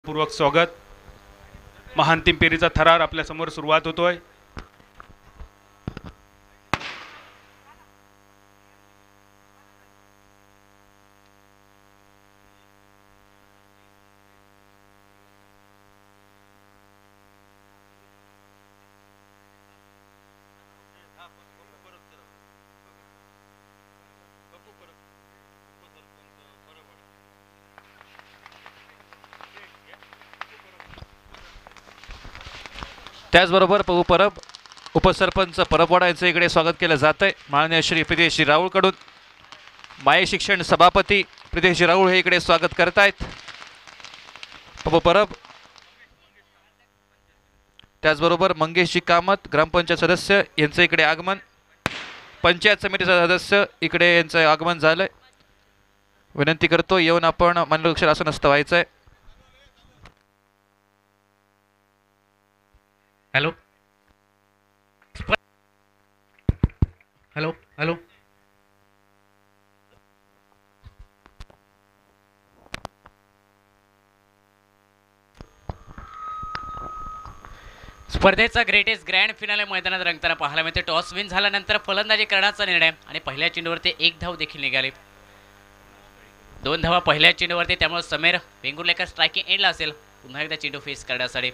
पूर्वक स्वागत. महांतिम फेरीचा थरार आपल्या समोर सुरुवात होतोय. त्याचबरोबर परब उपसरपंच परबवाडा यांचं इकडे स्वागत केलं जात आहे. माननीय श्री प्रितेशजी राऊळ कडून माय शिक्षण सभापती प्रितेशजी राऊळ हे इकडे स्वागत करतायत. परब त्याचबरोबर मंगेशजी कामत ग्रामपंचायत सदस्य यांचं इकडे आगमन. पंचायत समितीचा सदस्य इकडे यांचं आगमन झालंय. विनंती करतो येऊन आपण मान्यवर आसनस्थ व्हायचंय. हॅलो हॅलो हॅलो स्पर्धेचा ग्रेटेस्ट ग्रँड फिनाले मैदानात रंगताना पाहायला मिळते. टॉस विन झाल्यानंतर फलंदाजी करण्याचा निर्णय आणि पहिल्या चेंडूवरती एक धाव देखील निघाली. 2 धावा पहिल्या चेंडूवरती, त्यामुळे समीर वेंगुर्लेकर स्ट्रायकिंग एंडला असेल पुन्हा एकदा चेंडू फेस करण्यासाठी.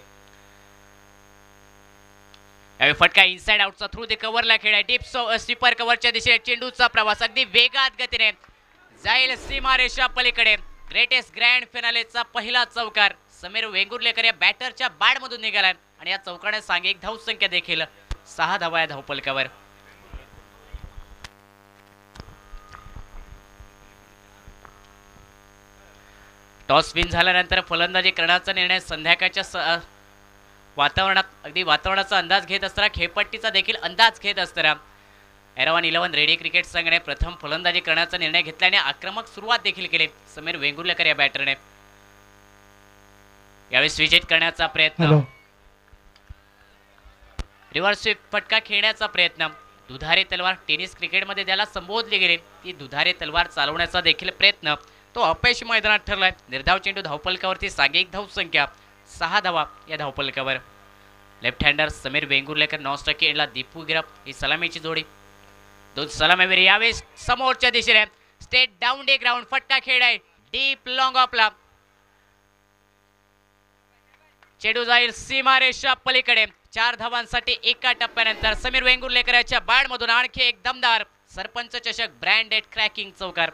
यावेळी फटका इनसाइड आउटचा थ्रू दे कव्हरला खेळाय. डीप स्वीपर कव्हरच्या दिशेने चेंडूचा प्रवास अगदी वेगात गतीने जाईल सीमारेषा पलीकडे. ग्रेटेस्ट ग्रँड फिनालेचा पहिला चौकार समीर वेंगुर्लेकर या बॅटरच्या बॅटमधून निघाला आणि या चौकाने सांघिक धावसंख्या देखील 6 धावा या धावपलकावर. टॉस विन झाल्यानंतर फलंदाजी करण्याचा निर्णय संध्याकाळच्या वातावरणात अगदी वातावरणाचा अंदाज घेत असताना खेळपट्टीचा देखील अंदाज घेत असताना एरवान 11 रेडी क्रिकेट संघाने प्रथम फलंदाजी करण्याचा निर्णय घेतल्याने आक्रमक सुरुवात देखील केली समीर वेंगुर्लेकर या बॅटरने. यावेळी स्विच करण्याचा प्रयत्न, रिव्हर्स स्वीप फटका खेळण्याचा प्रयत्न. दुधारी तलवार टेनिस क्रिकेटमध्ये ज्याला संबोधले गेले ती दुधारी तलवार चालवण्याचा देखील प्रयत्न तो अपयशी मैदानात ठरलाय. निर्धाव चेंडू धावपलकावरती सांघिक धावसंख्या 6 धावा या धावपलकावर. Left hander Sameer Vengurlekar non strike एंडला दीपू गिरप ही सलामीची जोडी. 2 सलामीवीर यावेळी समोरच्या दिशेने स्टेट डाऊन डे ग्राउंड फटका खेळाय डीप लॉंग ऑफला. चेंडू जाईल सीमारेषा पलीकडे. 4 धावांसाठी एका टप्प्यानंतर समीर वेंगुर्लेकर याच्या बॅटमधून आणखी एक दमदार सरपंच चषक ब्रँडेड क्रॅकिंग चौकार.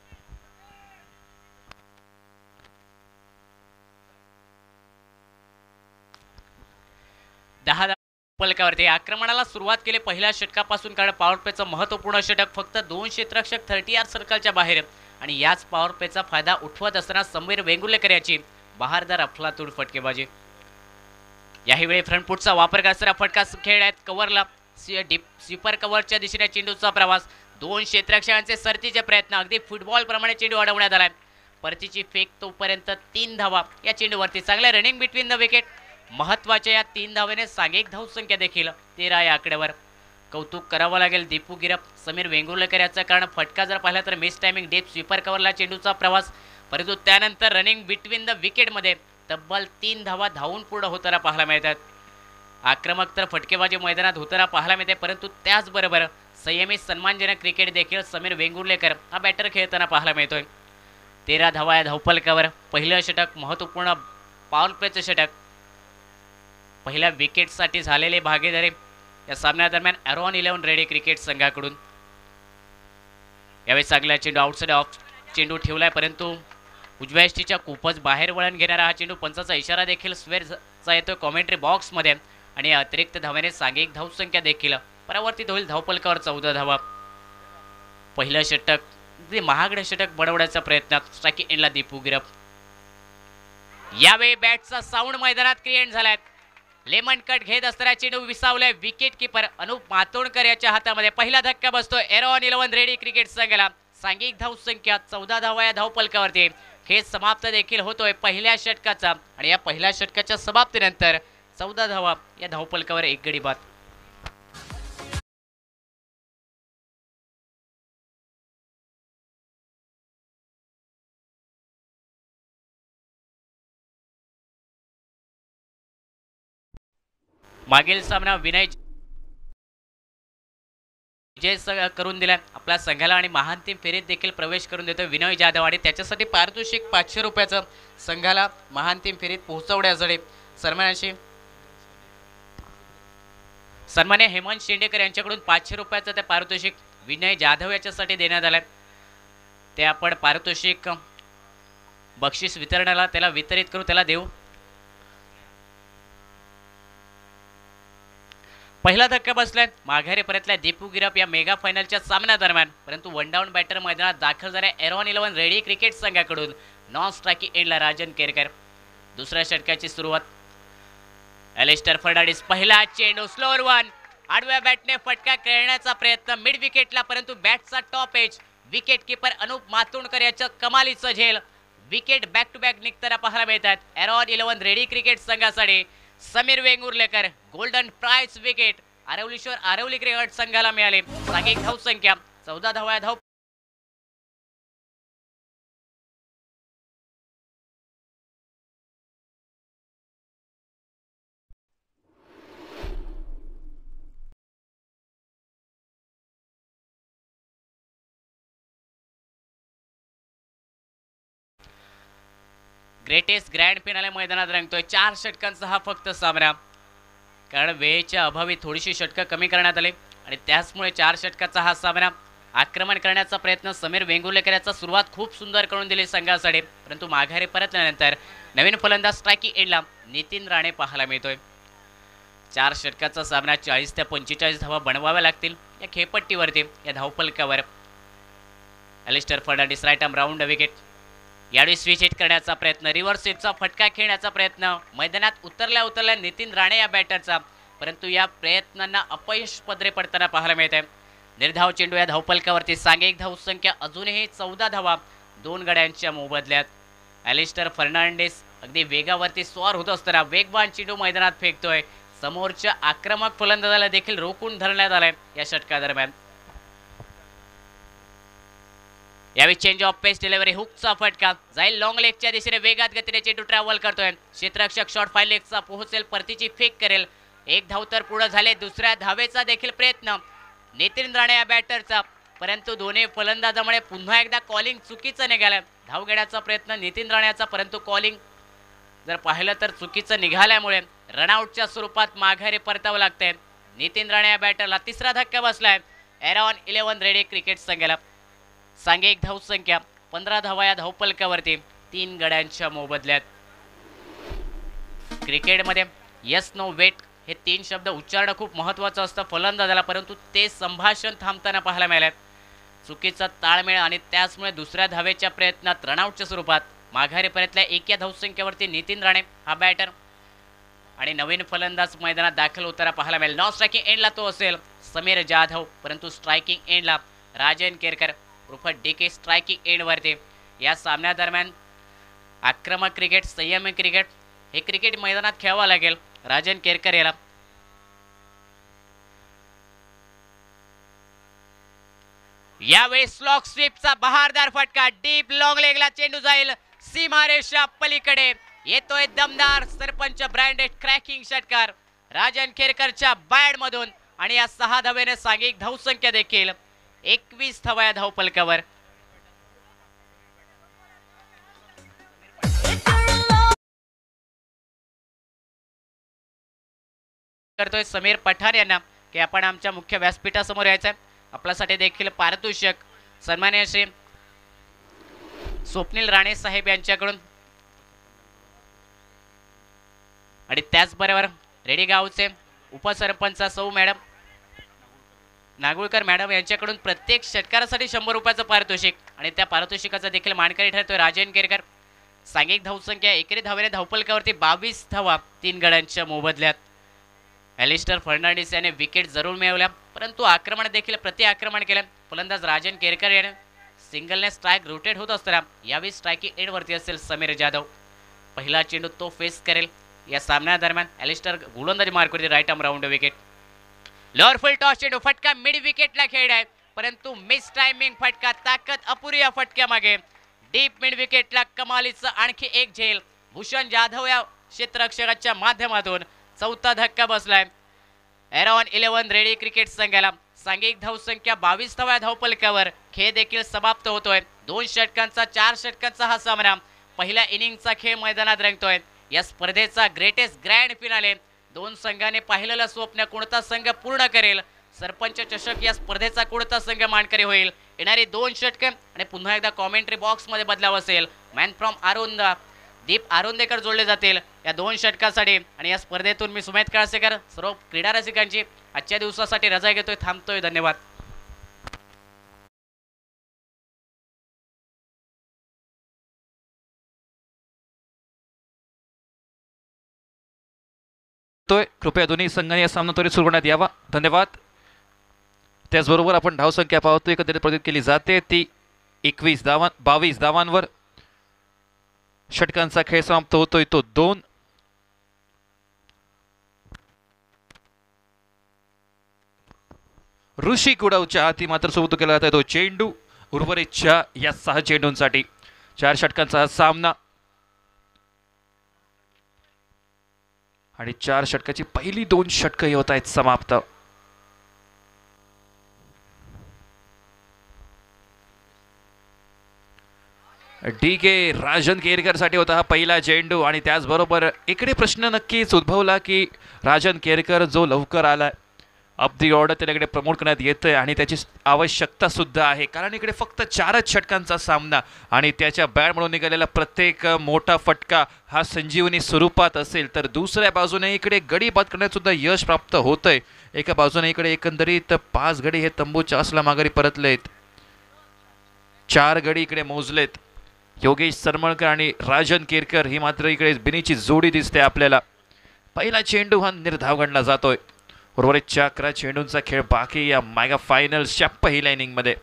पलकावरती आक्रमणाला सुरुवात केली पहिल्या षटकापासून, कारण पॉवर प्लेचं महत्त्वपूर्ण षटक फक्त 2 क्षेत्ररक्षक 30 सर्कलच्या बाहेर आणि याच पॉवर प्लेचा फायदा उठवत असताना समीर वेंगुर्लेकर याची बहारदार अफलातून फटकेबाजी. याही वेळी फ्रंट फुटचा वापर करणारा फटका खेळण्यात कव्हरला डीप स्वीपर कव्हरच्या दिशेने चेंडूचा प्रवास. 2 क्षेत्ररक्षकांचे सरतीचे प्रयत्न, अगदी फुटबॉल प्रमाणे चेंडू अडवण्यात आलाय. परतीची फेक तोपर्यंत 3 धावा या चेंडूवरती. चांगले रनिंग बिटवीन द विकेट. महत्वाच्या या 3 धावेने सांघिक धावसंख्या देखील 13 या आकड्यावर. कौतुक करावं लागेल दीपू गिरप समीर वेंगुर्लेकर याचं, कारण फटका जर पाहिला तर मिस टायमिंग डीप स्वीपर कव्हरला चेंडूचा प्रवास, परंतु त्यानंतर रनिंग बिटवीन द विकेटमध्ये तब्बल 3 धावा धावून पूर्ण होताना पाहायला मिळतात. आक्रमक तर फटकेबाजी मैदानात होताना पाहायला मिळते, परंतु त्याचबरोबर संयमी सन्मानजनक क्रिकेट देखील समीर वेंगुर्लेकर हा बॅटर खेळताना पाहायला मिळतोय. 13 धावा या धावपलकावर. पहिलं षटक महत्त्वपूर्ण पॉवर प्लेचं षटक. पहिल्या विकेटसाठी झालेले भागीदारी या सामन्यादरम्यान एरॉन 11 रेडी क्रिकेट संघाकडून. यावेळी चांगला चेंडू आउटसाइड ऑफ चेंडू ठेवलाय, परंतु उजव्या यष्टीच्या खूपच बाहेर वळण घेणारा हा चेंडू. पंचाचा इशारा देखील स्वेरचा येतोय कॉमेंट्री बॉक्समध्ये आणि अतिरिक्त धावेने सांघिक धावसंख्या देखील परावर्तित होईल धावपलकावर. 14 धावा. पहिलं षटक महागडे षटक बनवण्याचा प्रयत्न स्ट्रायकिंग एंडला दीपू गिरप. यावेळी बॅटचा साऊंड मैदानात क्रिएट झालाय. लेमन कट घेत असताना चेंडू विसावलाय विकेट किपर अनुप मातोंडकर याच्या हातामध्ये. पहिला धक्का बसतो एरॉन 11 रेडी क्रिकेट संघाला. सांघिक धावसंख्या 14 धावा या धावपलकावरती. खेळ समाप्त देखील होतोय पहिल्या षटकाचा आणि या पहिल्या षटकाच्या समाप्तीनंतर 14 धावा या धावपलकावर एक गडी बाद. मागील सामना विनय विजय करून दिला आपल्या संघाला आणि महाअंतिम फेरीत देखील प्रवेश करून देतो विनय जाधव आणि त्याच्यासाठी पारितोषिक 500 रुपयाचं संघाला महाअंतिम फेरीत पोहोचवण्यासाठी सन्मान्य हेमंत शेंडेकर यांच्याकडून 500 रुपयाचं ते पारितोषिक विनय जाधव याच्यासाठी देण्यात आलं ते आपण पारितोषिक बक्षीस वितरणाला त्याला वितरित करू त्याला देऊ. पहिला धक्का बसलाय माघारी परतल्या दीपू गिरप या मेगा फायनलच्या सामन्यादरम्यान, परंतु वन डाऊन बॅटर मैदानात दाखल झाल्या एरॉन 11 रेडी क्रिकेट संघाकडून नॉन स्ट्रायकिंग एंडला राजन केरकर. दुसऱ्या षटकाची सुरुवात एलिस्टर फर्नांडिस पहिला चेंडू स्लोअर वन आडव्या बॅटने फटका खेळण्याचा प्रयत्न मिड विकेटला, परंतु बॅटचा top edge wicket keeper Anup Matondkar याचं कमालीचं झेल विकेट बॅक टू बॅक निघताना पाहायला मिळतात. एरॉन 11 रेडी क्रिकेट संघासाठी Sameer Vengurlekar golden prize wicket Aravali cricket संघाला मिळाले. सांघिक धाव संख्या 14 धावा धाव ग्रेटेस्ट ग्रँड फिनाले मैदानात रंगतोय. 4 षटकांचा हा फक्त सामना, कारण वेळेच्या अभावी थोडीशी षटकं कमी करण्यात आली आणि त्याचमुळे 4 षटकाचा हा सामना. आक्रमण करण्याचा प्रयत्न समीर वेंगुर्लेकर याचा सुरुवात खूप सुंदर करून दिली संघासाठी, परंतु माघारी परतल्यानंतर नवीन फलंदाज स्ट्रायकिंग एंडला नितीन राणे पाहायला मिळतोय. 4 षटकाचा सामना 40 ते 45 धावा बनवाव्या लागतील या खेळपट्टीवरती. या धावफलकावर Alistair Fernandes right arm round wicket. यावेळी स्विच हिट करण्याचा प्रयत्न रिव्हर्स स्वीपचा फटका खेळण्याचा प्रयत्न मैदानात उतरल्या नितीन राणे या बॅटरचा, परंतु या प्रयत्नांना अपयश पदरी पडताना पाहायला मिळते. निर्धाव चेंडू या धावफलकावरती सांघिक धावसंख्या अजूनही 14 धावा 2 गड्यांच्या मोबदल्यात. एलिस्टर फर्नांडिस अगदी वेगावरती स्वार होत असताना वेगवान चेंडू मैदानात फेकतोय. समोरच्या आक्रमक फलंदाजाला देखील रोखून धरण्यात आलंय या षटकादरम्यान. यावेळी चेंज ऑफ पेस डिलिव्हरी हुकचा फटका जाईल लॉंग लेगच्या दिशेने वेगात गतीने चेंडू ट्रॅव्हल करतोय. क्षेत्ररक्षक शॉर्ट फाईन लेगचा पोहोचेल परतीची फेक करेल. 1 धाव तर पुढे झाले. दुसऱ्या धावेचा देखील प्रयत्न नितीन राणे या बॅटरचा, परंतु दोन्ही फलंदाजामुळे पुन्हा एकदा कॉलिंग चुकीचं निघालं. धाव घेण्याचा प्रयत्न नितीन राणेचा, परंतु कॉलिंग जर पाहिलं तर चुकीचं निघाल्यामुळे रनआउटच्या स्वरूपात माघारी परतावं लागतंय. नितीन राणे या बॅटरला तिसरा धक्का बसलाय एरॉन 11 रेडी क्रिकेट संघाला. सांघिक धाव संख्या 15 धावा या धावफलकावरती 3 गड्यांच्या मोबदल्यात. क्रिकेटमध्ये यस नो वेट हे 3 शब्द उच्चारणं खूप महत्त्वाचं असतं फलंदाजाला, परंतु ते संभाषण थांबताना पाहायला मिळालं. चुकीचा ताळमेळ आणि त्याचमुळे दुसऱ्या धावेच्या प्रयत्नात रनआउटच्या स्वरूपात माघारी परतल्या 1 या धावसंख्येवरती नितीन राणे हा बॅटर आणि नवीन फलंदाज मैदानात दाखल होताना पाहायला मिळेल. नॉन स्ट्रायकिंग एंडला तो असेल समीर जाधव, परंतु स्ट्रायकिंग एंडला राजन केरकर उर्फ डीके. स्ट्रायकिंग एंडवरती या सामन्यादरम्यान आक्रमक क्रिकेट संयमी क्रिकेट हे क्रिकेट मैदानात खेळावं लागेल राजन केरकर याला. यावेळी स्लॉक स्वीपचा बहारदार फटका डीप लॉंग लेगला चेंडू जाईल सीमारेषा पलीकडे. येतोय दमदार सरपंच ब्रँडेड क्रॅकिंग षटकार राजन केरकरच्या बॅट मधून आणि या 6 धावेने सांघिक धावसंख्या देखील 21 धावा या धावफलकावर. करतोय समीर पठार यांना की आपण आमच्या मुख्य व्यासपीठासमोर यायचं आहे. आपल्यासाठी देखील पारितोषिक सन्माननीय श्री स्वप्नील राणे साहेब यांच्याकडून आणि त्याचबरोबर रेडी गावचे उपसरपंच सौ मॅडम नागुळकर मॅडम यांच्याकडून प्रत्येक षटकारासाठी 100 रुपयाचं पारितोषिक आणि त्या पारितोषिकाचा देखील मानकरी ठरतोय राजन केरकर. सांघिक धावसंख्या एकेरी धावेने धावफलकावरती 22 धावा 3 गड्यांच्या मोबदल्यात. एलिस्टर फर्नांडिस याने विकेट जरूर मिळवल्या, परंतु आक्रमण देखील प्रति आक्रमण केलं. फलंदाज राजन केरकर याने सिंगलने स्ट्राईक रोटेट होत असताना यावेळी स्ट्रायकिंग एंडवरती असेल समीर जाधव. पहिला चेंडू तो फेस करेल. या सामन्यादरम्यान एलिस्टर गोलंदाजी मार्कवरती right arm round wicket. Lower full toss चेंडू फटका मिड विकेटला खेळलाय, परंतु मिस टायमिंग फटका. ताकद अपुरी या फटक्यामागे. डीप मिड विकेटला कमालीचं आणखी एक झेल भूषण जाधव या क्षेत्ररक्षकाच्या माध्यमातून. चौथा धक्का बसलाय एरॉन 11 रेडी क्रिकेट संघाला. सांघिक धावसंख्या 22व्या धावपलकावर. खेळ देखील समाप्त होतोय. 2 षटकांचा 4 षटकांचा हा सामना. पहिल्या इनिंगचा खेळ मैदानात रंगतोय. या स्पर्धेचा ग्रेटेस्ट ग्रँड फिनाले. 2 संघाने पाहिलेलं स्वप्न कोणता संघ पूर्ण करेल? सरपंच चषक या स्पर्धेचा कोणता संघ मानकरी होईल? येणारी 2 षटके आणि पुन्हा एकदा कॉमेंट्री बॉक्स मध्ये बदलाव असेल. मॅन फ्रॉम आरोंदा दीप आरोंदेकर जोडले जातील या 2 षटकासाठी. आणि या स्पर्धेतून मी सुमेध काळसेकर सर्व क्रीडा रसिकांची आजच्या दिवसासाठी रजा घेतोय. थांबतोय. धन्यवाद. कृपया दोन्ही संघांनी या सामना त्वरित सुरू करण्यात यावा. धन्यवाद. त्याचबरोबर आपण धावसंख्या पाहतो एकत्रित प्रदित केली जाते ती 22 धावांवर. षटकांचा खेळ समाप्त होतोय तो 2. ऋषी कुडवच्या हाती मात्र सोबत केला जातो तो चेंडू. उर्वरितच्या या 6 चेंडूंसाठी 4 षटकांचा हा सामना आणि 4 षटकाची पहिली 2 षटकं होत आहेत समाप्त. DK राजन केरकर साठी होता हा पहिला चेंडू. आणि त्याचबरोबर इकडे प्रश्न नक्कीच उद्भवला की राजन केरकर जो लवकर आला अप दी ऑर्डर त्याच्याकडे प्रमोट करण्यात येतोय आणि त्याची आवश्यकता सुद्धा आहे. कारण इकडे फक्त 4च षटकांचा सामना आणि त्याच्या बॅट म्हणून निघालेला प्रत्येक मोठा फटका हा संजीवनी स्वरूपात असेल तर दुसऱ्या बाजूने इकडे गडी बाद करण्यात सुद्धा यश प्राप्त होतंय. एका बाजूने इकडे एकंदरीत 5 गडी हे तंबूच्या असला माघारी परतलेत. 4 गडी इकडे मोजलेत. योगेश सरमळकर आणि राजन केरकर ही मात्र इकडे बिनीची जोडी दिसते आपल्याला. पहिला चेंडू हा निर्धाव गणला जातोय. उर्वरितच्या 11 चेंडूंचा खेळ बाकी या मेगा फायनल्सच्या पहिल्या इनिंग मध्ये.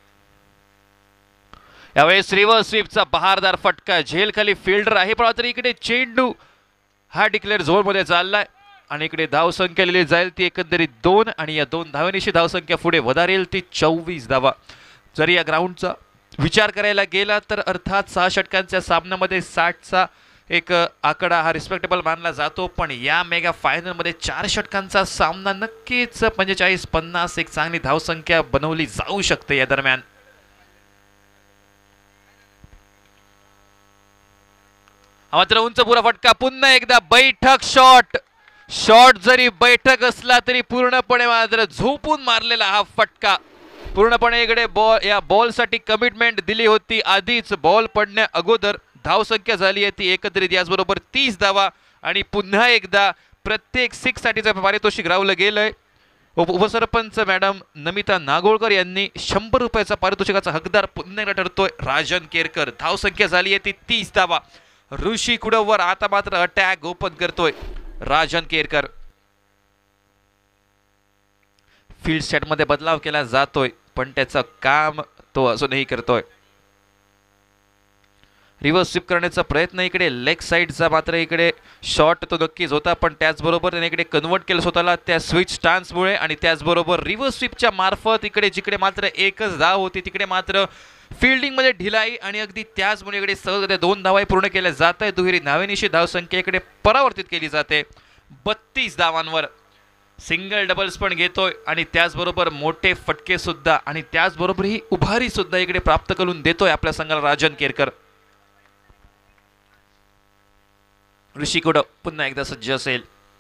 यावेळेस रिव्हर्स स्वीपचा बहारदार फटका. झेल खाली फिल्डर आहे पण इकडे चेंडू हा डिक्लेअर झोन मध्ये चाललाय आणि इकडे धावसंख्या लिहिली जाईल ती एकंदरीत 2 आणि या 2 धावांची धावसंख्या पुढे वधारेल ती 24 धावा. जरी या ग्राउंडचा विचार करायला गेला तर अर्थात 6 षटकांच्या सामन्यामध्ये 60चा एक आकडा हा रिस्पेक्टेबल मानला जातो. पण या मेगा फायनलमध्ये 4 षटकांचा सामना नक्कीच 45-50 एक चांगली धावसंख्या बनवली जाऊ शकते या दरम्यान. मात्र उंच पुरा फटका. पुन्हा एकदा बैठक शॉट जरी बैठक असला तरी पूर्णपणे मात्र झोपून मारलेला हा फटका. पूर्णपणे इकडे या बॉलसाठी कमिटमेंट दिली होती आधीच. बॉल पडण्या अगोदर धावसंख्या झाली आहे ती एकत्रित याचबरोबर 30 धावा. आणि पुन्हा एकदा प्रत्येक 6 साठीचं पारितोषिक रावलं गेलंय. उपसरपंच मॅडम नमिता नागोळकर यांनी 100 रुपयाचा पारितोषिकाचा हकदार पुन्हा एकदा ठरतोय राजन केरकर. धावसंख्या झाली आहे ती 30 धावा. ऋषी कुडववर आता मात्र अटॅक ओपन करतोय राजन केरकर. फील्ड सेट मध्ये बदलाव केला जातोय पण त्याचं काम तो अजूनही करतोय. रिव्हर्स स्वीप करण्याचा प्रयत्न इकडे लेग साइडचा मात्र इकडे शॉट तो नक्कीच होता पण त्याचबरोबर त्याने इकडे कन्वर्ट केलं स्वतःला त्या स्विच स्टान्समुळे. आणि त्याचबरोबर रिव्हर्स स्वीपच्या मार्फत इकडे जिकडे मात्र एकच धाव होती तिकडे मात्र फिल्डिंग मध्ये ढिलाई आणि अगदी त्याचमुळे इकडे सहज 2 धावा पूर्ण केल्या जात आहे. दुहेरी धावेनिशी धावसंख्या इकडे परावर्तित केली जाते 32 धावांवर. सिंगल डबल्स पण घेतोय आणि त्याचबरोबर मोठे फटके सुद्धा आणि त्याचबरोबर ही उभारी सुद्धा इकडे प्राप्त करून देतोय आपल्या संघाला राजन केरकर. ऋषी कुडव पुन्हा एकदा सज्ज असेल.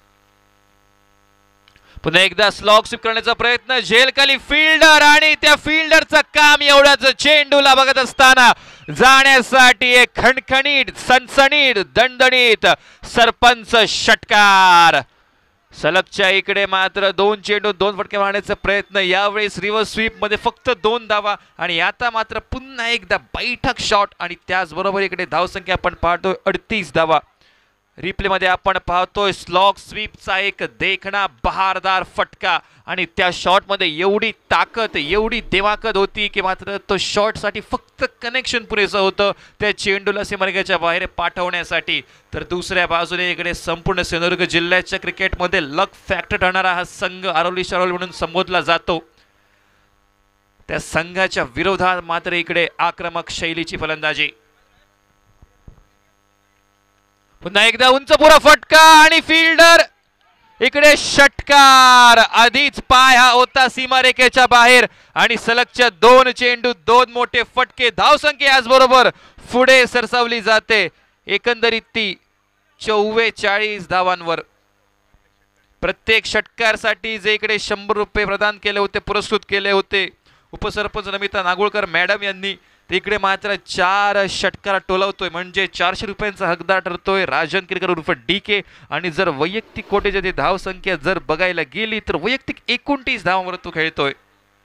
पुन्हा एकदा स्लॉग स्वीप करण्याचा प्रयत्न. झेल खाली फिल्डर आणि त्या फिल्डरचं काम एवढ्याच चेंडूला बघत असताना जाण्यासाठी एक खणखणीत सणसणीत दणदणीत सरपंच षटकार. सलगच्या इकडे मात्र 2 चेंडू 2 फटके मारण्याचा प्रयत्न. यावेळेस रिव्हर्स स्वीप मध्ये फक्त 2 धावा आणि आता मात्र पुन्हा एकदा बैठक शॉट आणि त्याचबरोबर इकडे धावसंख्या आपण पाहतोय 38 धावा. रिप्ले मध्ये आपण पाहतोय स्लॉग स्वीपचा एक देखणा बहारदार फटका आणि त्या शॉट मध्ये एवढी ताकद एवढी दिमाकद होती की मात्र तो शॉट साठी फक्त कनेक्शन पुरेसं होतं त्या चेंडूला सीमारेषेच्या बाहेर पाठवण्यासाठी. तर दुसऱ्या बाजूने इकडे संपूर्ण सिंधुदुर्ग जिल्ह्याच्या क्रिकेटमध्ये लक फॅक्टर ठरणारा हा संघ आरोली शरोली म्हणून संबोधला जातो. त्या संघाच्या विरोधात मात्र इकडे आक्रमक शैलीची फलंदाजी. पुन्हा एकदा उंच पुरा फटका आणि फिल्डर इकडे षटकार, आधीच पाय हा होता सीमारेखेच्या बाहेर आणि सलगच्या 2 चेंडू 2 मोठे फटके, धावसंख्या याचबरोबर पुढे सरसावली जाते. एकंदरीत ती 44 धावांवर. प्रत्येक षटकारसाठी जे इकडे 100 रुपये प्रदान केले होते, पुरस्कृत केले होते उपसरपंच नमिता नागुळकर मॅडम यांनी, तिकडे मात्र 4 षटकार टोलवतोय म्हणजे 400 रुपयांचा हकदार ठरतोय राजन किरकर उर्फ DK. आणि जर वैयक्तिक कोटेच्या ती धाव संख्या जर बघायला गेली तर वैयक्तिक 29 धावांवर तो खेळतोय.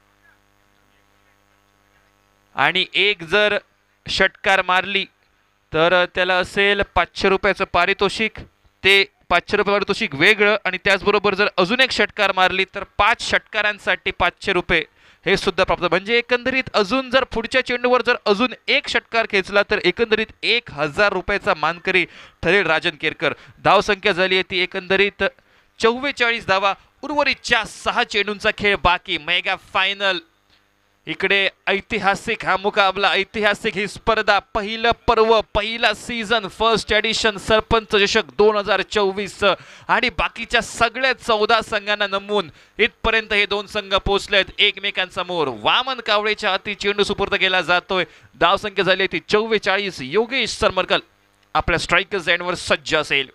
आणि एक जर षटकार मारली तर त्याला असेल 500 रुपयाचं पारितोषिक. ते 500 रुपये पारितोषिक वेगळं आणि त्याचबरोबर जर अजून एक षटकार मारली तर 5 षटकारांसाठी 500 रुपये हे सुद्धा प्राप्त. म्हणजे एकंदरीत अजून जर पुढच्या चेंडूवर जर अजून एक षटकार खेचला तर एकंदरीत 1000 रुपयाचा मानकरी ठरेल राजन केरकर. धावसंख्या झाली आहे ती एकंदरीत 44 धावा. उर्वरितच्या 6 चेंडूंचा खेळ बाकी. Mega final. इकडे ऐतिहासिक हा मुकाबला, ऐतिहासिक ही स्पर्धा, पहिलं पर्व, पहिला सीझन, फर्स्ट एडिशन सरपंच चषक 2024 आणि बाकीच्या सगळ्या 14 संघांना नमवून इथपर्यंत हे 2 संघ पोहोचलेत एकमेकांसमोर. वामन कावळेच्या हाती चेंडू सुपूर्द केला जातोय. धावसंख्या झाली ती 44. योगेश सरमरकल आपल्या स्ट्रायकर्स एंडवर सज्ज असेल.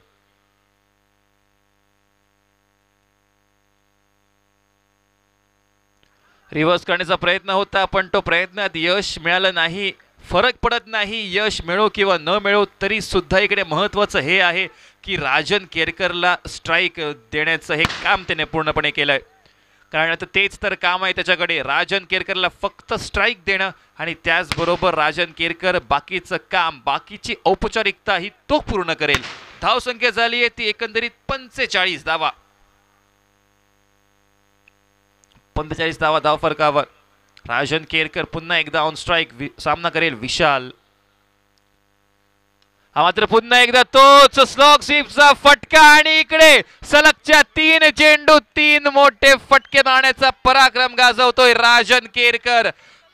रिव्हर्स करण्याचा प्रयत्न होता पण तो प्रयत्नात यश मिळालं नाही. फरक पडत नाही यश मिळो किंवा न मिळो, तरी सुद्धा इकडे महत्त्वाचं हे आहे की राजन केरकरला स्ट्राईक देण्याचं हे काम त्याने पूर्णपणे केलंय. कारण आता तेच तर काम आहे त्याच्याकडे, राजन केरकरला फक्त स्ट्राईक देणं आणि त्याचबरोबर राजन केरकर बाकीचं काम, बाकीची औपचारिकता ही तो पूर्ण करेल. धावसंख्या झाली आहे ती एकंदरीत 45 धावा. 45 धावा धाव फरकावर. राजन केरकर पुन्हा एकदा ऑन स्ट्राईक सामना करेल विशाल. हा मात्र पुन्हा एकदा तोच स्लॉग स्वीपचा फटका आणि इकडे सलगच्या 3 चेंडू 3 मोठे फटके मारण्याचा पराक्रम गाजवतोय राजन केरकर.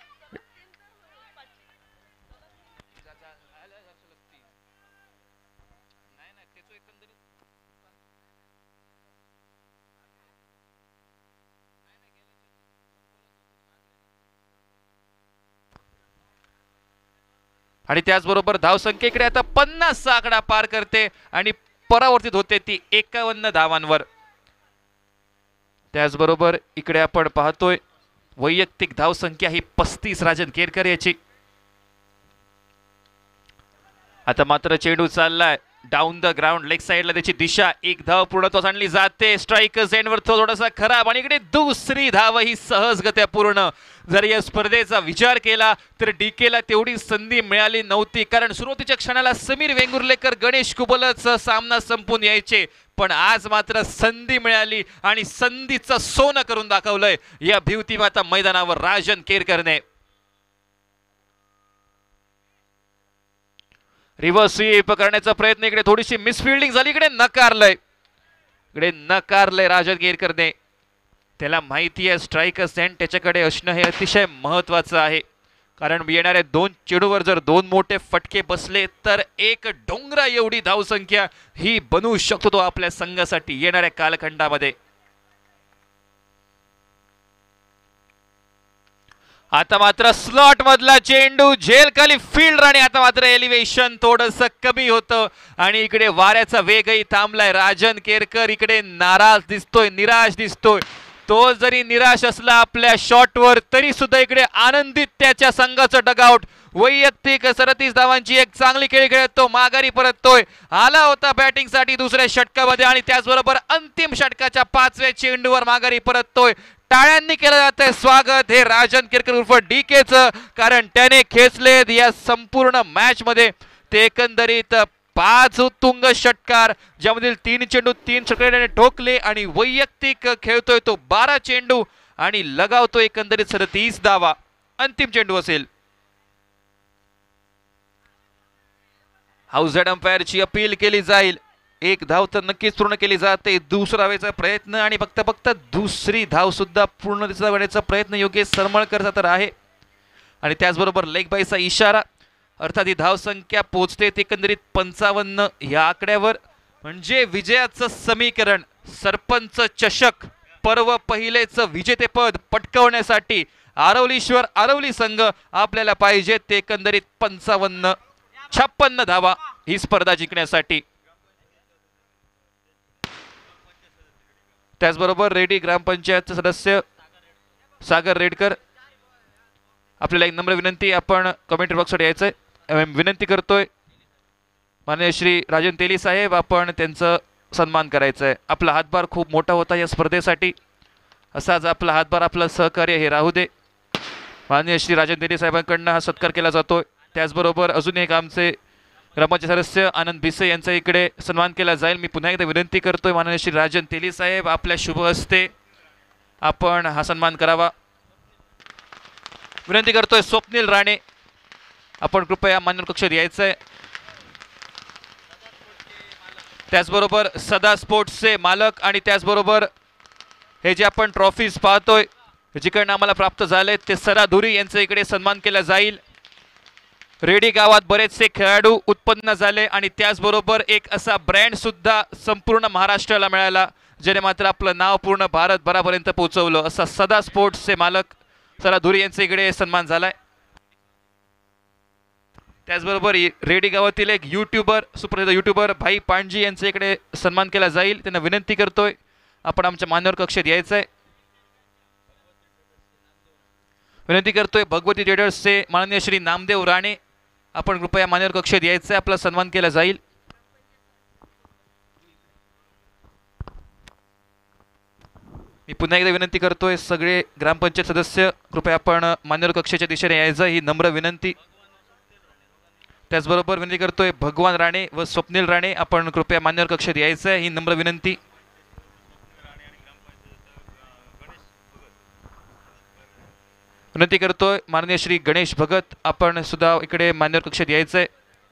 आणि त्याचबरोबर धावसंख्येकडे आता 50 चा आकडा पार करते आणि परावर्तित होते ती 51 धावांवर. त्याचबरोबर इकडे आपण पाहतोय वैयक्तिक धावसंख्या ही 35 राजन केरकर याची. आता मात्र चेंडू चाललाय डाऊन द ग्राउंड, लेग साइडला त्याची दिशा. एक धाव पूर्णत्वास आणली जाते. स्ट्रायकर्स एंडवर थोडासा खराब आणि इकडे दुसरी धाव ही सहजगत्या पूर्ण. जर या स्पर्धेचा विचार केला तर DKला तेवढी संधी मिळाली नव्हती, कारण सुरुवातीच्या क्षणाला समीर वेंगुर्लेकर, गणेश कुबलच सामना संपून यायचे. पण आज मात्र संधी मिळाली आणि संधीचं सोनं करून दाखवलंय या भिवती माता मैदानावर राजन केरकरने. रिव्हर्स स्वीप करण्याचा प्रयत्न, इकडे थोडीशी मिसफिल्डिंग झाली, इकडे नकारलंय राजन केरकरने. त्याला माहिती आहे स्ट्रायकर्स एंड त्याच्याकडे असणं हे अतिशय महत्वाचं आहे, कारण येणाऱ्या 2 चेंडूवर जर 2 मोठे फटके बसले तर एक डोंगरा एवढी धावसंख्या ही बनवू शकतो तो आपल्या संघासाठी येणाऱ्या कालखंडामध्ये. आता मात्र स्लॉट मधला चेंडू झेल खाली फील्ड आणि आता मात्र एलिव्हेशन थोडंसं कमी होतं आणि इकडे वाऱ्याचा वेगही थांबलाय. राजन केरकर इकडे नाराज दिसतोय, निराश दिसतोय. तो जरी निराश असला आपल्या शॉटवर तरी सुद्धा इकडे आनंदित त्याच्या संघाचं डगआउट. वैयक्तिक 37 धावांची एक चांगली खेळी खेळत तो माघारी परततोय. आला होता बॅटिंगसाठी दुसऱ्या षटकामध्ये आणि त्याचबरोबर अंतिम षटकाच्या 5व्या चेंडूवर माघारी परततोय. टाळ्यांनी केलं जातंय स्वागत हे राजन केरकर उर्फ DKचं, कारण त्याने खेचले या संपूर्ण मॅच मध्ये ते एकंदरीत 5 उत्तुंग षटकार, ज्यामधील 3 चेंडू 3 षटकाराने ठोकले आणि वैयक्तिक खेळतोय तो 12 चेंडू आणि लगावतो एकंदरीत 37 धावा. अंतिम चेंडू असेल. हाऊस अंपायरची अपील केली जाईल. 1 धाव तर नक्कीच पूर्ण केली जाते. दुसरा धावेचा प्रयत्न आणि फक्त दुसरी धाव सुद्धा पूर्ण करण्याचा प्रयत्न योगेश सरमळकरचा तर आहे. आणि त्याचबरोबर लेग बायचा इशारा, अर्थात ही धाव संख्या पोहोचते एकंदरीत 55 या आकड्यावर. म्हणजे विजयाचं समीकरण सरपंच चषक पर्व पहिलेच विजेतेपद पटकावण्यासाठी आरवलीश्वर आरवली संघ आपल्याला पाहिजे ते एकंदरीत 55-56 धावा ही स्पर्धा जिंकण्यासाठी. त्याचबरोबर रेडी ग्रामपंचायत सदस्य सागर रेडकर, आपल्याला एक नम्र विनंती, आपण कमेंट्री बॉक्सवर यायचंय. विनंती करतोय माननीय श्री राजन तेली साहेब, आपण त्यांचं सन्मान करायचं आहे. आपला हातभार खूप मोठा होता या स्पर्धेसाठी, असाच आपला हातभार आपलं सहकार्य हे राहू दे. माननीय श्री राजन तेली साहेबांकडनं हा सत्कार केला जातोय. त्याचबरोबर अजून एक आमचे ग्रामपंचायत सदस्य आनंद भिसे यांचा इकडे सन्मान केला जाईल. मी पुन्हा एकदा विनंती करतोय माननीय श्री राजन तेली साहेब, आपल्या शुभ हस्ते आपण हा सन्मान करावा. विनंती करतोय स्वप्नील राणे, आपण कृपया मान्य कक्षेत यायचंय. त्याचबरोबर सदा स्पोर्ट्सचे मालक आणि त्याचबरोबर हे जे आपण ट्रॉफीज पाहतोय जिकडनं आम्हाला प्राप्त झाले ते सरा धुरी यांचा इकडे सन्मान केला जाईल. रेडी गावात बरेचसे खेळाडू उत्पन्न झाले आणि त्याचबरोबर एक असा ब्रँड सुद्धा संपूर्ण महाराष्ट्राला मिळाला ज्याने मात्र आपलं नाव पूर्ण भारतभरापर्यंत पोहोचवलं. असा सदा स्पोर्ट्सचे मालक सरा धुरी यांचा इकडे सन्मान झालाय. त्याचबरोबर रेडी गावातील एक यूट्यूबर, सुप्रसिद्ध यूट्यूबर भाई पांडजी यांचा इकडे सन्मान केला जाईल. त्यांना विनंती करतोय आपण आमच्या मान्यवर कक्षेत यायचंय. विनंती करतोय भगवती ट्रेडर्सचे माननीय श्री नामदेव राणे, आपण कृपया मान्यवर कक्षेत यायचंय, आपला सन्मान केला जाईल. मी पुन्हा एकदा विनंती करतोय सगळे ग्रामपंचायत सदस्य कृपया आपण मान्यवर कक्षेच्या दिशेने यायचं ही नम्र विनंती. त्याचबरोबर विनंती करतोय भगवान राणे व स्वप्नील राणे, आपण कृपया मान्यवर कक्षेत यायचं ही नम्र विनंती. विनंती करतोय माननीय श्री गणेश भगत, आपण सुद्धा इकडे मान्यवर कक्षेत यायचंय.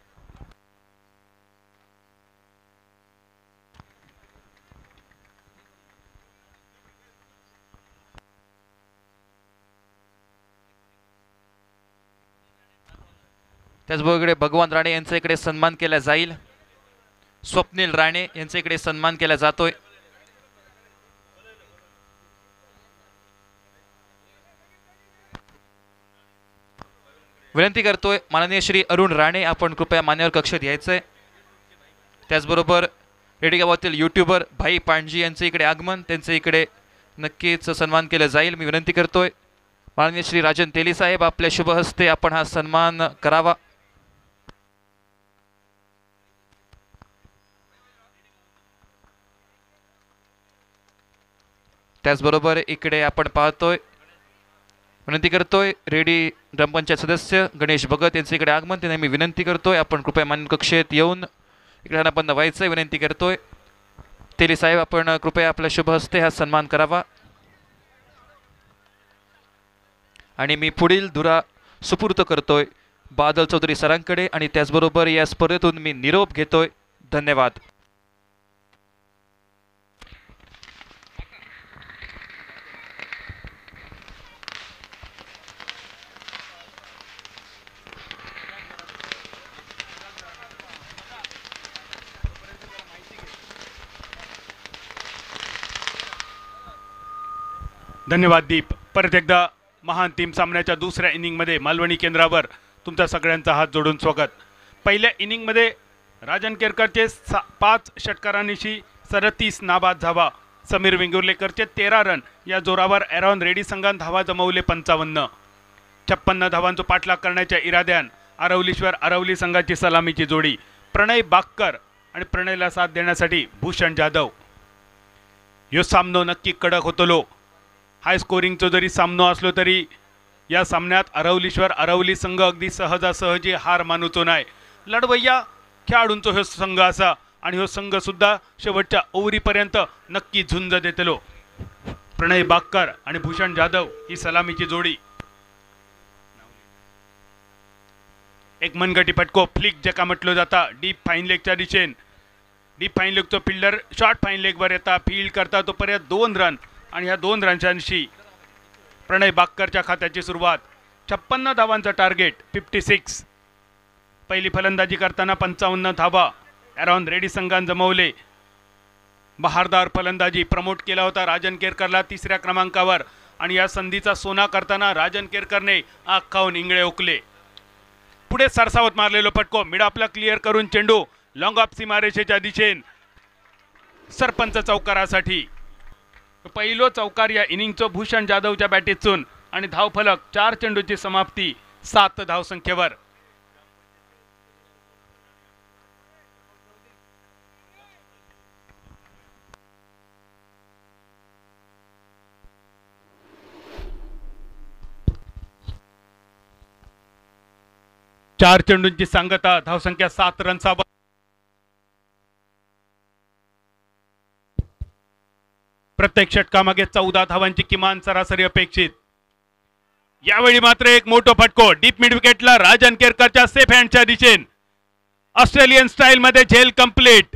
त्याचबरोबर इकडे भगवान राणे यांचा इकडे सन्मान केला जाईल. स्वप्नील राणे यांचा इकडे सन्मान केला जातोय. विनंती करतोय माननीय श्री अरुण राणे, आपण कृपया मान्यवर कक्षेत यायचंय. त्याचबरोबर रेडी गावातील यूट्यूबर भाई पांडजी यांचे इकडे आगमन, त्यांचे इकडे नक्कीच सन्मान केलं जाईल. मी विनंती करतोय माननीय श्री राजन तेली साहेब, आपल्या शुभ हस्ते आपण हा सन्मान करावा. त्याचबरोबर इकडे आपण पाहतोय विनंती करतोय रेडी ग्रामपंचायत सदस्य गणेश भगत यांचे इकडे आगमन, त्यांना मी विनंती करतोय आपण कृपया मान्य कक्षेत येऊन इकडे आपण व्हायचं विनंती करतोय. तेली साहेब, आपण कृपया आपल्या शुभ हस्ते हा सन्मान करावा. आणि मी पुढील धुरा सुपूर्द करतोय बादल चौधरी सरांकडे आणि त्याचबरोबर या स्पर्धेतून मी निरोप घेतोय. धन्यवाद. धन्यवाद दीप. परत एकदा महान टीम सामन्याच्या दुसऱ्या इनिंगमध्ये मालवणी केंद्रावर तुमच्या सगळ्यांचा हात जोडून स्वागत. पहिल्या इनिंगमध्ये राजन केरकरचे 5 षटकारांनिशी 37 नाबाद धावा, समीर वेंगुर्लेकरचे 13 रन या जोरावर एरॉन रेडी संघाने धावा जमवले 55 धावांचा पाठलाग करण्याच्या इराद्यान आरवलीश्वर आरवली संघाची सलामीची जोडी प्रणय बाक्कर आणि प्रणयला साथ देण्यासाठी भूषण जाधव. यो सामनो नक्की कडक होतलो. हाय स्कोरिंगचा जरी सामनो असलो तरी या सामन्यात आरवलीश्वर आरवली संघ अगदी सहजासहजी हार मानूचो नाही. लढवय्या खेळाडूंचो हो संघ असा आणि हो संघ सुद्धा शेवटच्या ओव्हरीपर्यंत नक्की झुंज देतलो. प्रणय बाक्कर आणि भूषण जाधव ही सलामीची जोडी. एक मनगटी फटको फ्लिक जका म्हटलो जाता डीप फाईन लेगच्या दिशेन. डीप फाईन लेगचो फिल्डर शॉर्ट फाईन लेगवर येता, फील्ड करता तो पर्यंत 2 रन आणि ह्या 2 रनशांशी प्रणय बाक्करच्या खात्याची सुरुवात. 56 धावांचा टार्गेट 56. पहिली फलंदाजी करताना 55 धावा एरॉन रेडी संघाने जमवले. बहारदार फलंदाजी प्रमोट केला होता राजन केरकरला तिसऱ्या क्रमांकावर आणि या संधीचा सोना करताना राजन केरकरने आग खाऊन इंगळे ओकले. पुढे सरसावत मारलेलो फटको मिड आपला क्लिअर करून चेंडू लॉंग ऑफ सीमारेषेच्या दिशेन सरपंच चौकारासाठी. पहिलो चौकार या इनिंगचं भूषण जाधवच्या बॅटीतून आणि धावफलक 4 चेंडूची समाप्ती 7 धावसंख्येवर. चार चेंडूंची सांगता धावसंख्या 7 रन्सावर. प्रत्येक षटकामागे 14 धावांची किमान सरासरी अपेक्षित. यावेळी मात्र एक मोठा फटको डीप मिड विकेटला राजन केरकरच्या सेफ हँडच्या दिशेन. ऑस्ट्रेलियन स्टाईल मध्ये झेल कंप्लीट.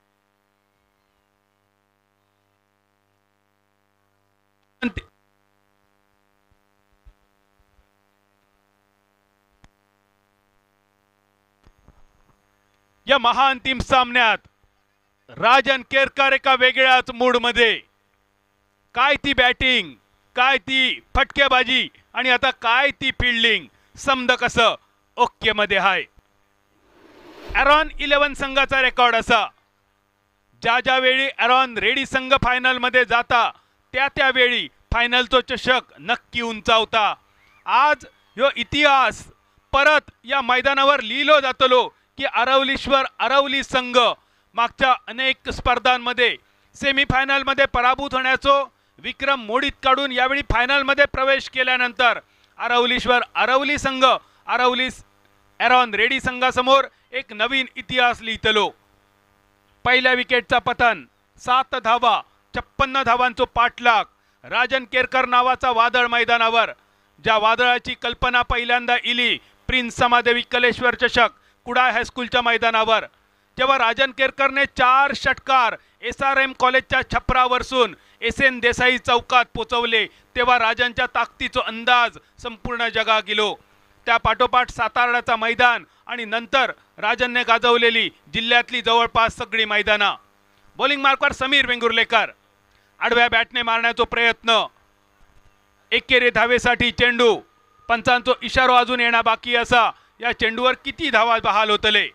या महाअंतिम सामन्यात राजन केरकर एका वेगळ्याच मूड मध्ये. काय ती बॅटिंग, काय ती फटकेबाजी आणि आता काय ती फिल्डिंग, समद कसं ओके मध्ये हाय. ॲरॉन 11 संघाचा रेकॉर्ड असा ज्या वेळी ॲरॉन रेडी संघ फायनल मध्ये जाता त्यावेळी फायनलचा चषक नक्की उंचावता. आज ह्यो इतिहास परत या मैदानावर लिहिलो जातलो की अरवली संघ मागच्या अनेक स्पर्धांमध्ये सेमीफायनल मध्ये पराभूत होण्याचो विक्रम मोडीत काढून यावेळी फायनल मध्ये प्रवेश केल्यानंतर अरवली संघ ॲरॉन रेडी संघासमोर एक नवीन इतिहास लिहितलो. पहिल्या विकेटचा पतन 7 धावा 56 धावांचो पाठलाग. राजन केरकर नावाचा वादळ मैदानावर. ज्या वादळाची कल्पना पहिल्यांदा इली प्रिन्स समादेवी कलेश्वर चषक कुडाळ हायस्कूलच्या मैदानावर जेव्हा राजन केरकरने 4 षटकार SRM कॉलेजच्या छपरावरसून SN देसाई चौकात पोचवले तेव्हा राजनच्या ताकदीचा अंदाज संपूर्ण जगा गेलो. त्या पाठोपाठ सातारड्याचा मैदान आणि नंतर राजनने गाजवलेली जिल्ह्यातली जवळपास सगळी मैदाना. बॉलिंग मार्कवर समीर वेंगुर्लेकर. आडव्या बॅटने मारण्याचा प्रयत्न. एकेरी धावेसाठी चेंडू. पंचांचा इशारा अजून येणं बाकी असा. या चेंडूवर किती धावा बहाल होतले.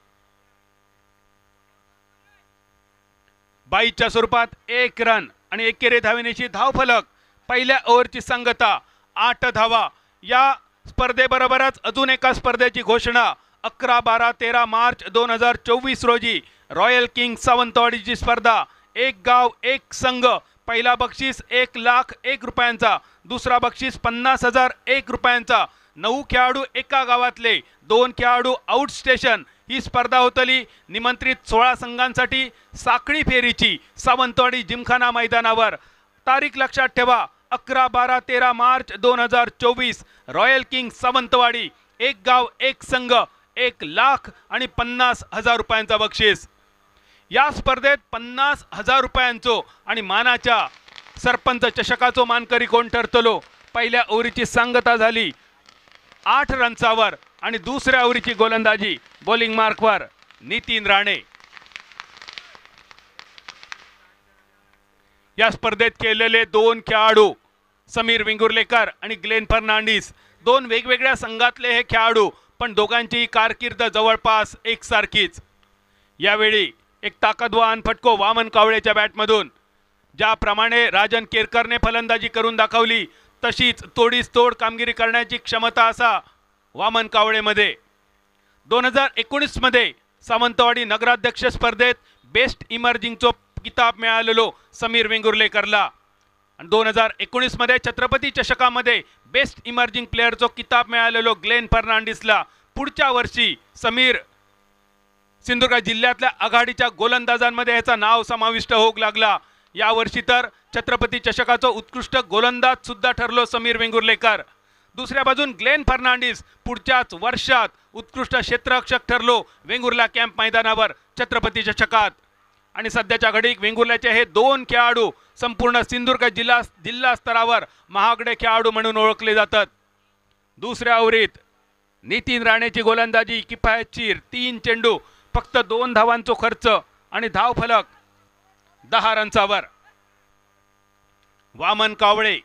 22च्या स्वरूपात 1 रन आणि एकेरी धावेनेची धावफलक. पहिल्या ओव्हरची संगता 8 धावा. या स्पर्धेबरोबरच अजून एका स्पर्धेची घोषणा 11, 12, 13 मार्च 2024 रोजी रॉयल किंग सावंतवाडीची स्पर्धा. 1 गाव 1 संघ. पहिला बक्षीस 1,01,000 रुपयांचा. दुसरा बक्षीस 50,001 रुपयांचा. 9 खेळाडू एका गावातले. 2 खेळाडू आउट स्टेशन. ही स्पर्धा होतली निमंत्रित 16 संघांसाठी साखळी फेरीची सावंतवाडी जिमखाना मैदानावर. तारीख लक्षात ठेवा 11, 12, 13 मार्च 2024 रॉयल किंग सावंतवाडी. 1 गाव 1 संघ. 1,50,000 रुपयांचा बक्षीस. या स्पर्धेत 50,000 रुपयांचो आणि मानाच्या सरपंच चषकाचो मानकरी कोण ठरतलो. पहिल्या ओव्हरीची सांगता झाली 8 रन्सावर आणि दुसऱ्या ओव्हरीची गोलंदाजी बॉलिंग मार्कवर नितीन राणे. या स्पर्धेत केलेले 2 खेळाडू समीर वेंगुर्लेकर आणि ग्लेन फर्नांडिस. 2 वेगवेगळ्या संघातले हे खेळाडू पण दोघांची कारकीर्द जवळपास एकसारखीच. यावेळी एक ताकदवान फटको वामन कावळेच्या बॅटमधून. ज्याप्रमाणे राजन केरकरने फलंदाजी करून दाखवली तशीच तोडीस तोड कामगिरी करण्याची क्षमता असा वामन कावळेमध्ये. 2019 मध्ये सावंतवाडी नगराध्यक्ष स्पर्धेत बेस्ट इमर्जिंगचो किताब मिळालेलो समीर वेंगुर्लेकरला. 2019 मध्ये छत्रपती चषकामध्ये बेस्ट इमर्जिंग प्लेअरचो किताब मिळालेलो ग्लेन फर्नांडिसला. पुढच्या वर्षी समीर सिंधुदुर्ग जिल्ह्यातल्या आघाडीच्या गोलंदाजांमध्ये याचा नाव समाविष्ट होऊ लागला. या वर्षी तर छत्रपती चषकाचा उत्कृष्ट गोलंदाज सुद्धा ठरलो समीर वेंगुर्लेकर. दुसऱ्या बाजून ग्लेन फर्नांडिस पुढच्याच वर्षात उत्कृष्ट क्षेत्ररक्षक ठरलो वेंगुर्ला कॅम्प मैदानावर छत्रपती चषकात. आणि सध्याच्या घडीक वेंगुर्ल्याचे हे 2 खेळाडू संपूर्ण सिंधुदुर्ग जिल्हा स्तरावर महागडे खेळाडू म्हणून ओळखले जातात. दुसऱ्या ओव्हरीत नितीन राणेची गोलंदाजी किफायतशीर. 3 चेंडू फक्त 2 धावांचो खर्च आणि धावफलक 10 रन्सावर. वामन कावळे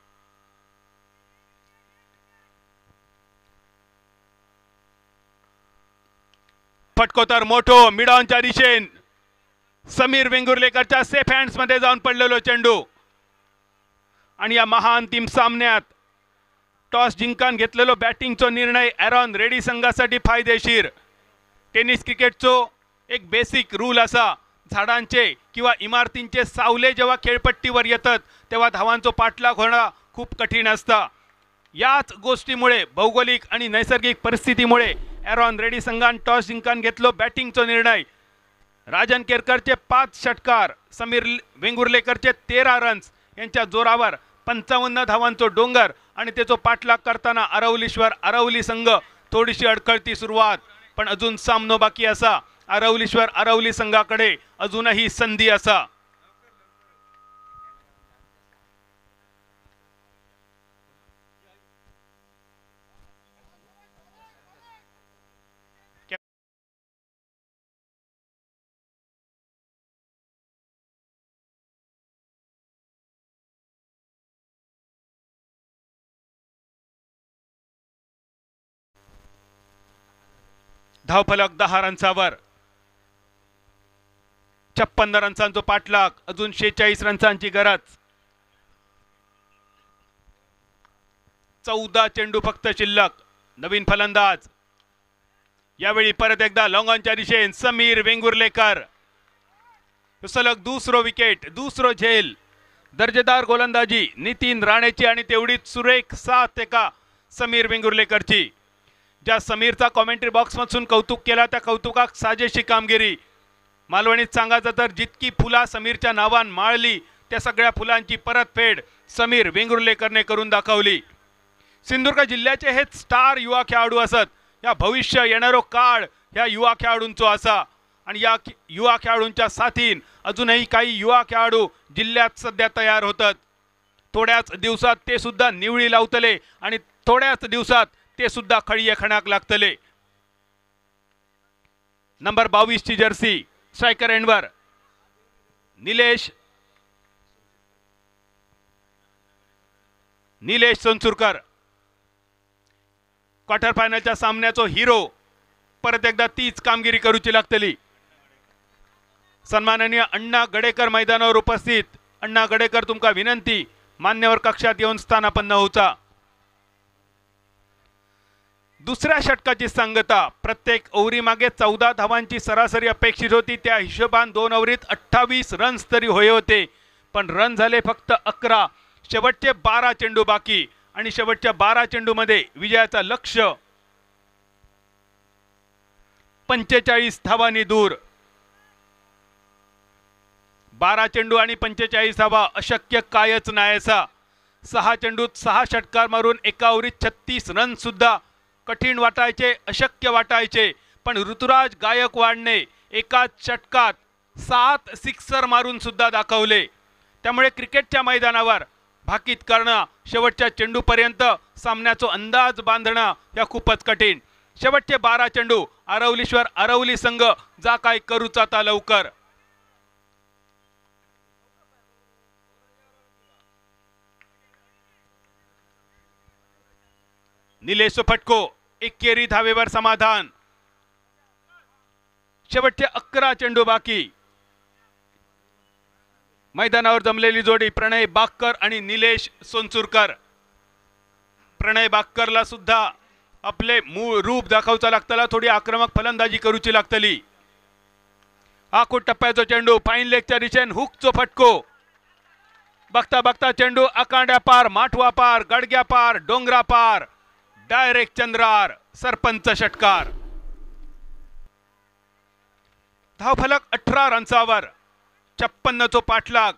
फटको तर मोठो मिड ऑनच्या दिशेन समीर वेंगुर्लेकरच्या सेफ हँड्स मध्ये जाऊन पडलेलो चेंडू. आणि या महाअंतिम सामन्यात टॉस जिंकून घेतलेलो बॅटिंगचो निर्णय एरॉन रेडी संघासाठी फायदेशीर. टेनिस क्रिकेटचो एक बेसिक रूल असा, झाडांचे किंवा इमारतींचे सावले जेव्हा खेळपट्टीवर येतात तेव्हा धावांचो पाठलाग होणं खूप कठीण असतं. याच गोष्टीमुळे भौगोलिक आणि नैसर्गिक परिस्थितीमुळे एरॉन रेडी संघान टॉस जिंकून घेतलो बॅटिंगचो निर्णय. राजन केरकरचे 5 षटकार, समीर वेंगुर्लेकरचे 13 रन्स यांच्या जोरावर 55 धावांचो डोंगर आणि त्याचो पाठलाग करताना अरवली संघ थोडीशी अडखळती सुरुवात, पण अजून सामनो बाकी असा. अरवली संघाकडे अजूनही संधी असा. धावफलक 10 रन्सावर. 56 रन्सांचो पाठलाग, अजून 46 रन्सांची गरज. 14 चेंडू फक्त शिल्लक. नवीन फलंदाज यावेळी परत एकदा लॉंग ऑनच्या दिशेन समीर वेंगुर्लेकर. सलग दुसरो विकेट, दुसरो झेल. दर्जेदार गोलंदाजी नितीन राणेची आणि तेवढीच सुरेख साथ एका समीर वेंगुर्लेकरची. ज्या समीरचा कॉमेंट्री बॉक्समधून कौतुक केला त्या कौतुकाक साजेशी कामगिरी. मालवणीत सांगायचं तर जितकी फुला समीरच्या नावान माळली त्या सगळ्या फुलांची परतफेड समीर वेंगुर्लेकरने करून दाखवली. सिंधुदुर्ग जिल्ह्याचे हे स्टार युवा खेळाडू असत. या भविष्य येणारो काळ ह्या युवा खेळाडूंचो असा आणि या युवा खेळाडूंच्या साथीन अजूनही काही युवा खेळाडू जिल्ह्यात सध्या तयार होतात. थोड्याच दिवसात ते सुद्धा निवळी लावतले आणि थोड्याच दिवसात ते सुद्धा खळीये खणाक लागतले. नंबर 22 ची जर्सी स्ट्रायकर एंडवर निलेश सोनसुरकर. क्वार्टर फायनलच्या सामन्याचो हिरो. परत एकदा तीच कामगिरी करूची लागतली. सन्माननीय अण्णा गडेकर मैदानावर उपस्थित. अण्णा गडेकर तुमका विनंती मान्यवर कक्षात येऊन स्थानापन्न होऊचा. दुसऱ्या षटकाची सांगता. प्रत्येक ओव्हरी मागे 14 धावांची सरासरी अपेक्षित होती. त्या हिशोबान 2 ओव्हरीत 28 रन्स तरी होय होते, पण रन झाले फक्त 11. शेवटचे 12 चेंडू बाकी आणि शेवटच्या 12 चेंडू मध्ये विजयाचा लक्ष्य 45 धावांनी दूर. 12 चेंडू आणि 45 धावा अशक्य कायच नाहीसा. 6 चेंडूत 6 षटकार मारून एका ओव्हरीत 36 रन सुद्धा कठीण वाटायचे, अशक्य वाटायचे, पण ऋतुराज गायकवाडने एकाच षटकात 7 सिक्सर मारून सुद्धा दाखवले. त्यामुळे क्रिकेटच्या मैदानावर भाकीत करणं, शेवटच्या चेंडूपर्यंत सामन्याचा अंदाज बांधणं या खूपच कठीण. शेवटचे 12 चेंडू अरवली संघ जा काय करूचा ता लवकर. निलेश फटको एकेरी धावेवर समाधान. शेवटचे 11 चेंडू बाकी. मैदानावर जमलेली जोडी प्रणय बाक्कर आणि निलेश सोनसुरकर. प्रणय बाक्करला सुद्धा आपले मूळ रूप दाखवचा लागतला. थोडी आक्रमक फलंदाजी करूची लागतली. आखूट टप्प्याचा चेंडू फाईन लेगच्या दिशेन हुकचो फटको. बघता बघता चेंडू आकांड्या पार, माठवा पार, गडग्या पार, डोंगरा पार, डायरेक्ट चंद्रार. सरपंच षटकार. धावफलक 18 रन्सावर. 56 चो पाठलाग.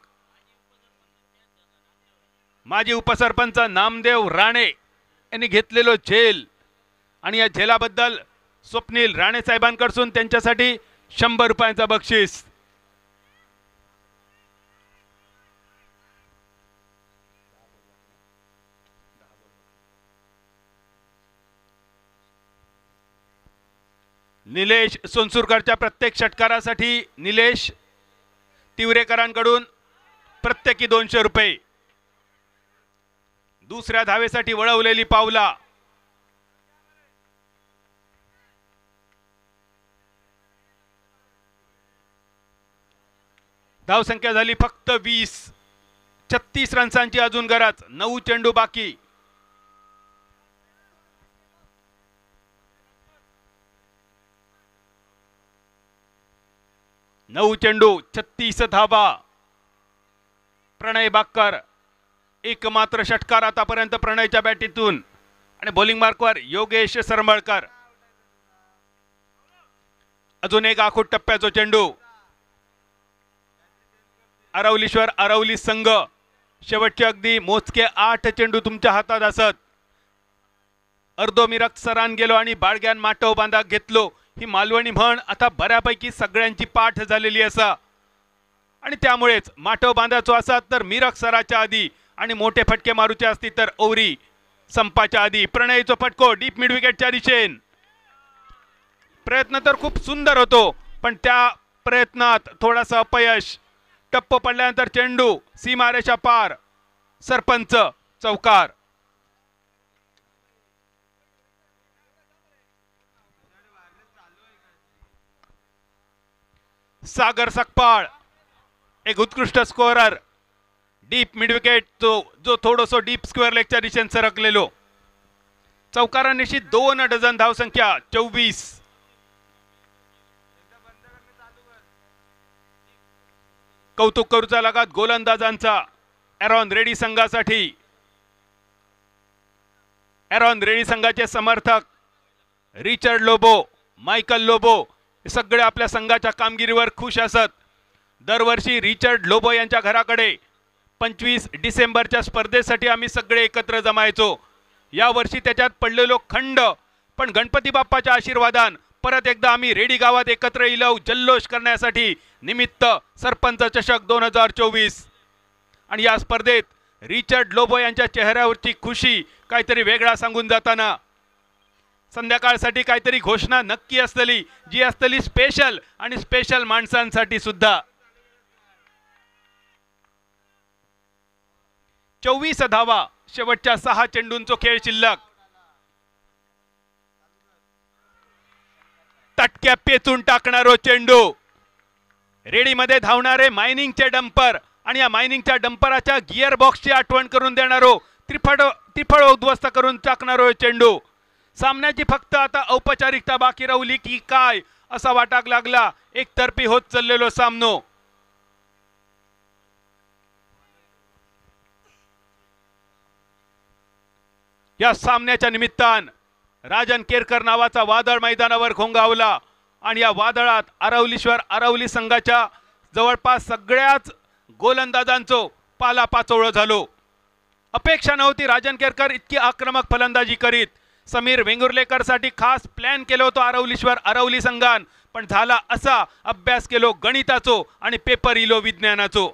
माजी उपसरपंच नामदेव राणे यांनी घेतलेलो झेल आणि या झेलाबद्दल स्वप्नील राणे साहेबांकडून त्यांच्यासाठी 100 रुपयांचा बक्षीस. निलेश सोनसुरकरच्या प्रत्येक षटकारासाठी निलेश तिवरेकरांकडून प्रत्येकी 200 रुपये. दुसऱ्या धावेसाठी वळवलेली पावला. धावसंख्या झाली फक्त 20. 36 रन्सांची अजून गरज. 9 चेंडू बाकी. नऊ चेंडू 36 धावा. प्रणय बाक्कर एकमात्र षटकार आतापर्यंत प्रणयच्या बॅटीतून आणि बॉलिंग मार्कवर योगेश सरमळकर. अजून एक आखूड टप्प्याचा चेंडू. अरवलीश्वर अरवली संघ शेवटचे अगदी मोजके 8 चेंडू तुमच्या हातात असत. अर्धोमिरक सरान गेलो आणि बाळग्यान माटव बांधा घेतलो ही मालवणी म्हण आता बऱ्यापैकी सगळ्यांची पाठ झालेली असा आणि त्यामुळेच माटव बांधाचो असा तर मिरक सराच्या आधी आणि मोठे फटके मारूचे असतील तर ओवरी संपाच्या आधी. प्रणयचो फटको डीप मिड विकेटच्या दिशेन. प्रयत्न तर खूप सुंदर होतो पण त्या प्रयत्नात थोडासा अपयश. टप्प पडल्यानंतर चेंडू सीमारेषा पार. सरपंच चौकार. सागर सकपाळ एक उत्कृष्ट स्कोरर. डीप मिड विकेट जो थोडंसं डीप स्क्वेअर लेगच्या दिशेने सरकलेलो. चौकारानिशी 2 डझन धावसंख्या 24. कौतुक करूचा लगात गोलंदाजांचा. एरॉन रेडी संघासाठी. एरॉन रेडी संघाचे समर्थक रिचर्ड लोबो, मायकल लोबो हे सगळे आपल्या संघाच्या कामगिरीवर खुश असत. दरवर्षी रिचर्ड लोबो यांच्या घराकडे 25 डिसेंबरच्या स्पर्धेसाठी आम्ही सगळे एकत्र जमायचो. या वर्षी त्याच्यात पडलेलो खंड पण गणपती बाप्पाच्या आशीर्वादान परत एकदा आम्ही रेडी गावात एकत्र येलो जल्लोष करण्यासाठी. निमित्त सरपंच चषक 2024 आणि या स्पर्धेत रिचर्ड लोबो यांच्या चेहऱ्यावरची खुशी काहीतरी वेगळा सांगून जाताना संध्याकाळसाठी काहीतरी घोषणा नक्की असतली जी असतली स्पेशल आणि स्पेशल माणसांसाठी सुद्धा. 24 धावा शेवटच्या 6 चेंडूंचो खेळ शिल्लक. तटक्या पेचून टाकणारो चेंडू. रेडीमध्ये धावणारे मायनिंगचे डंपर आणि या मायनिंगच्या डंपराच्या गिअर बॉक्सची आठवण करून देणारो त्रिफळ उद्ध्वस्त करून टाकणारो चेंडू. सामन्याची फक्त आता औपचारिकता बाकी राहिली की काय असा वाटाक लागला. एकतर्फी होत चाललेलो सामनो. या सामन्याच्या निमित्तान राजन केरकर नावाचा वादळ मैदानावर घोंगावला आणि या वादळात अरवलीश्वर अरवली संघाच्या जवळपास सगळ्याच गोलंदाजांचो पालापाचोळं झालो. अपेक्षा नव्हती राजन केरकर इतकी आक्रमक फलंदाजी करीत. समीर वेंगुर्लेकर साठी खास प्लॅन केलो होतो अरवलीश्वर अरवली संघान पण झाला असा अभ्यास केलो गणिताचो आणि पेपर इलो विज्ञानाचो.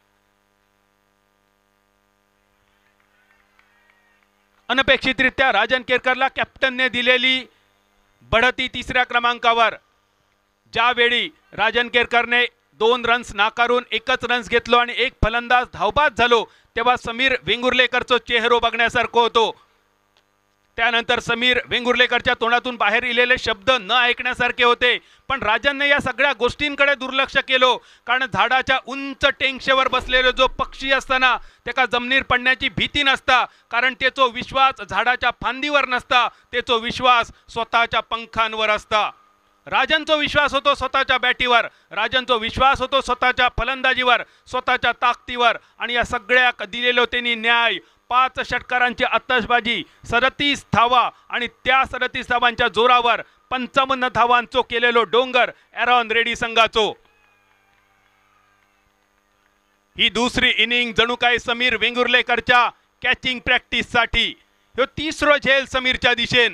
अनपेक्षितरित्या राजन केरकरला कॅप्टनने दिलेली बढती 3ऱ्या क्रमांकावर. ज्यावेळी राजन केरकरने 2 रन्स नाकारून 1च रन्स घेतलो आणि 1 फलंदाज धावबाद झालो तेव्हा समीर वेंगुर्लेकरचा चेहरा बघण्यासारखं होतो. त्यानंतर समीर वेंगुर्लेकरच्या तोंडातून बाहेर इलेले शब्द न ऐकण्यासारखे होते पण राजनने या सगळ्या गोष्टींकडे दुर्लक्ष केलो कारण झाडाच्या उंच टेंगशेवर बसलेलो जो पक्षी असताना त्याका जमिनीर पडण्याची भीती नसता कारण त्याचा विश्वास झाडाच्या फांदीवर नसता त्याचा विश्वास स्वतःच्या पंखांवर असता. राजनचा विश्वास होतो स्वतःच्या बॅटीवर. राजनचा विश्वास होतो स्वतःच्या फलंदाजीवर स्वतःच्या ताकदीवर आणि या सगळ्या दिलेलो त्यांनी न्याय. 5 षटकारांची आतषबाजी 37 धावा आणि त्या 37 धावांच्या जोरावर 55 धावांचो केलेलो डोंगर एरॉन रेडी संघाचो. ही दुसरी इनिंग जणू काय समीर वेंगुर्लेकरच्या कॅचिंग प्रॅक्टिस साठी. ह्यो 3रो झेल समीरच्या दिशेन.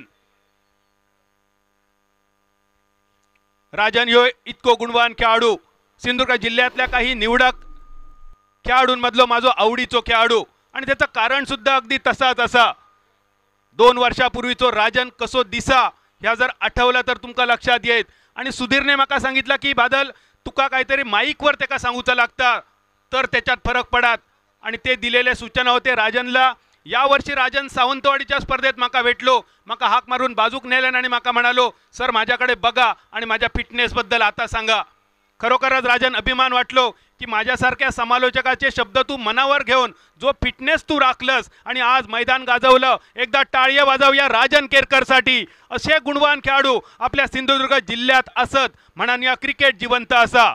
राजन ह्यो इतको गुणवान खेळाडू. सिंधुदुर्ग जिल्ह्यातल्या काही निवडक खेळाडूंमधलो माझो आवडीचो खेळाडू आणि त्याचं कारण सुद्धा अगदी तसाच असा. 2 वर्षापूर्वीचो राजन कसो दिसा ह्या जर आठवला तर तुमका लक्षात येत. आणि सुधीरने माका सांगितलं की बादल तुका काहीतरी माईकवर त्याका सांगूचं लागतं तर त्याच्यात फरक पडत. आणि ते दिलेले सूचना होते राजनला. यावर्षी राजन सावंतवाडीच्या स्पर्धेत माका भेटलो, माका हाक मारून बाजूक नेल्यान आणि माका म्हणालो सर माझ्याकडे बघा आणि माझ्या फिटनेसबद्दल आता सांगा. खरोखरच राजन अभिमान वाटलो की माझ्यासारख्या समालोचकाचे शब्द तू मनावर घेऊन जो फिटनेस तू राखलस आणि आज मैदान गाजवलं. एकदा टाळ्या वाजवूया राजन केरकरसाठी. असे गुणवान खेळाडू आपल्या सिंधुदुर्ग जिल्ह्यात असत म्हणून या क्रिकेट जिवंत असा.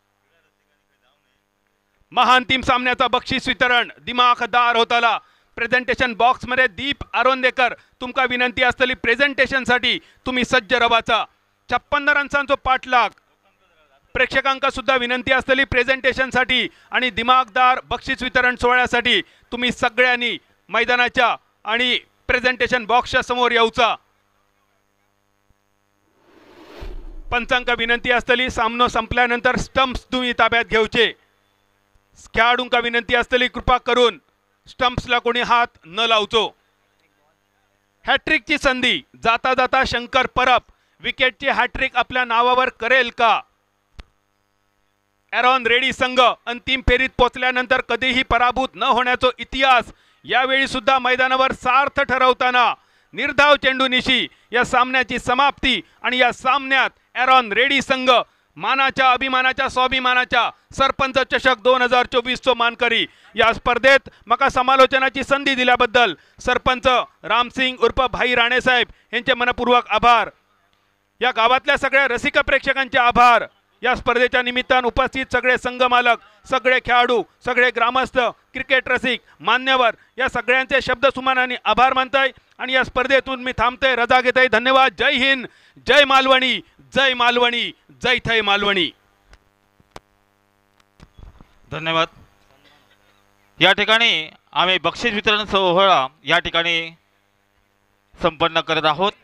महान टीम सामन्याचा बक्षीस वितरण दिमाखदार होताला. प्रेझेंटेशन बॉक्स मध्ये दीप आरोंदेकर तुमका विनंती असलेली प्रेझेंटेशनसाठी तुम्ही सज्ज रवाचा. 56 रन्सांचो पाठलाग. प्रेक्षकांका सुद्धा विनंती असलेली प्रेझेंटेशनसाठी आणि दिमागदार बक्षीस वितरण सोहळ्यासाठी तुम्ही सगळ्यांनी मैदानाच्या आणि प्रेझेंटेशन बॉक्सच्या समोर येऊचा. पंचांका विनंती असलेली सामनो संपल्यानंतर स्टंप्स तुम्ही ताब्यात घेऊचे. खेळाडूंका विनंती असलेली कृपा करून स्टंप्सला कोणी हात न लावचो. हॅट्रिकची संधी. जाता जाता शंकर परब विकेटची हॅट्रिक आपल्या नावावर करेल का? ॲरॉन रेडी संघ अंतिम फेरीत पोहोचल्यानंतर कधीही पराभूत न होण्याचा इतिहास यावेळी सुद्धा मैदानावर सार्थ ठरवताना निर्धाव चेंडूनिशी या सामन्याची समाप्ती. आणि या सामन्यात ॲरॉन रेडी संघ मानाच्या अभिमानाच्या स्वाभिमानाच्या सरपंच चषक 2024 मानकरी. या स्पर्धेत मका समालोचनाची संधी दिल्याबद्दल सरपंच रामसिंग उर्फ भाई राणेसाहेब यांचे मनपूर्वक आभार. या गावातल्या सगळ्या रसिक प्रेक्षकांचे आभार. या स्पर्धेच्या निमित्तानं उपस्थित सगळे संघ मालक, सगळे खेळाडू, सगळे ग्रामस्थ, क्रिकेट रसिक, मान्यवर या सगळ्यांचे शब्द सुमनाने आभार मानताय आणि या स्पर्धेतून मी थांबते, रजा घेताय. धन्यवाद. जय हिंद, जय मालवणी, जय मालवणी, जय थै मालवणी. धन्यवाद. या ठिकाणी आम्ही बक्षीस वितरण सोहळा या ठिकाणी संपन्न करत आहोत.